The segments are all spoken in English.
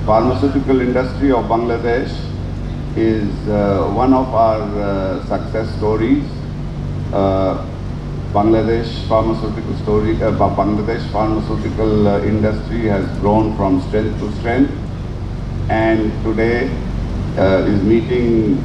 pharmaceutical industry of Bangladesh is one of our success stories. Bangladesh pharmaceutical industry has grown from strength to strength, and today is meeting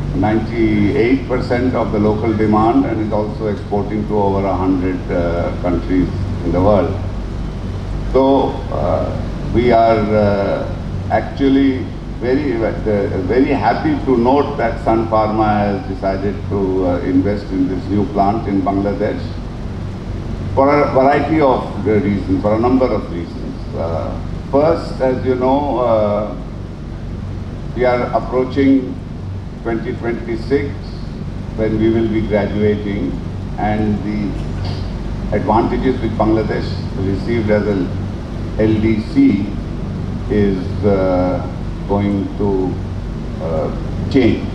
98% of the local demand and is also exporting to over 100 countries in the world. So we are actually very happy to note that Sun Pharma has decided to invest in this new plant in Bangladesh for a variety of reasons, for a number of reasons. First, as you know, we are approaching 2026 when we will be graduating, and the advantages which Bangladesh received as a LDC is going to change.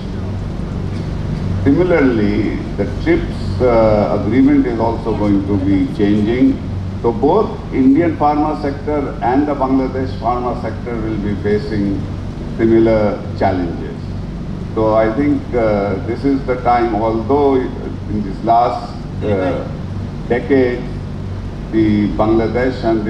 Similarly, the TRIPS agreement is also going to be changing. So both Indian pharma sector and the Bangladesh pharma sector will be facing similar challenges. So I think this is the time, although in this last decade, the Bangladesh and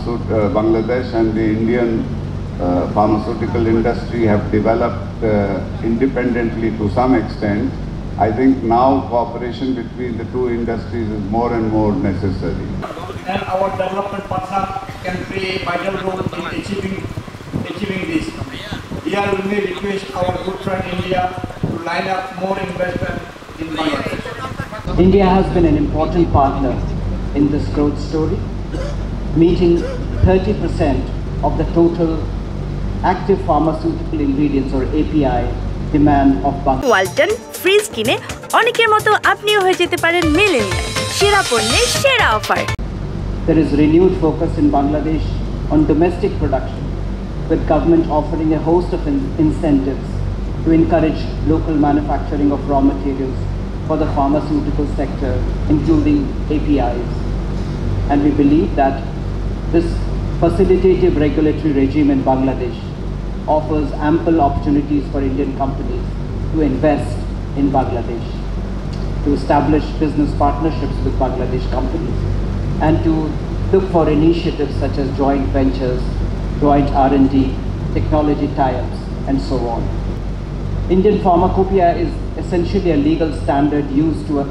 the Indian pharmaceutical industry have developed independently to some extent. I think now cooperation between the two industries is more and more necessary. And our development partner can play a vital role in achieving this. Here we may request our good friend India to line up more investment in Bangladesh. India has been an important partner in this growth story, meeting 30% of the total active pharmaceutical ingredients or API demand of Bangladesh. Walton fridge কিনে অনেকের মতো আপনিও হয়ে যেতে পারেন millennial সেরা পণ্যের সেরা offer. There is renewed focus in Bangladesh on domestic production, with government offering a host of incentives to encourage local manufacturing of raw materials for the pharmaceutical sector, including APIs. And we believe that this facilitative regulatory regime in Bangladesh offers ample opportunities for Indian companies to invest in Bangladesh, to establish business partnerships with Bangladesh companies, and to look for initiatives such as joint ventures, joint R&D, technology tie-ups, and so on. Indian pharmacopoeia is essentially a legal standard used to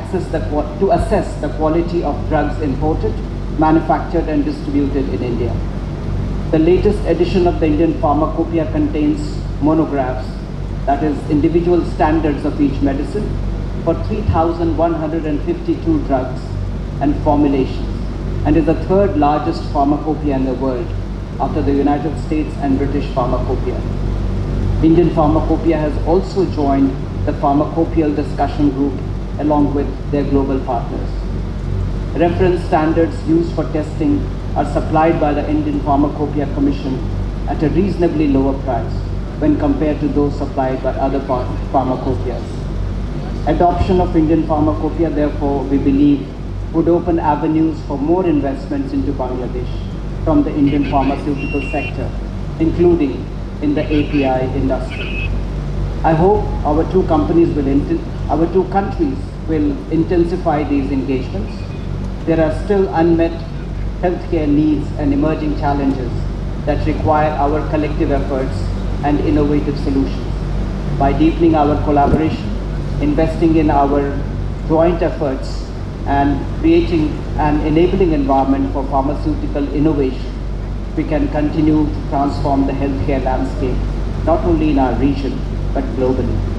assess the quality of drugs imported, manufactured, and distributed in India. The latest edition of the Indian pharmacopoeia contains monographs, that is, individual standards of each medicine, for 3,152 drugs and formulations, and is the third largest pharmacopoeia in the world after the United States and British pharmacopoeia. Indian pharmacopoeia has also joined the pharmacopoeial discussion group along with their global partners. Reference standards used for testing are supplied by the Indian Pharmacopoeia Commission at a reasonably lower price when compared to those supplied by other pharmacopoeias. Adoption of Indian pharmacopoeia, therefore, we believe, would open avenues for more investments into Bangladesh from the Indian pharmaceutical sector, including in the API industry. I hope our two countries will intensify these engagements. There are still unmet healthcare needs and emerging challenges that require our collective efforts and innovative solutions. By deepening our collaboration, investing in our joint efforts, and creating an enabling environment for pharmaceutical innovation, we can continue to transform the healthcare landscape, not only in our region, but globally.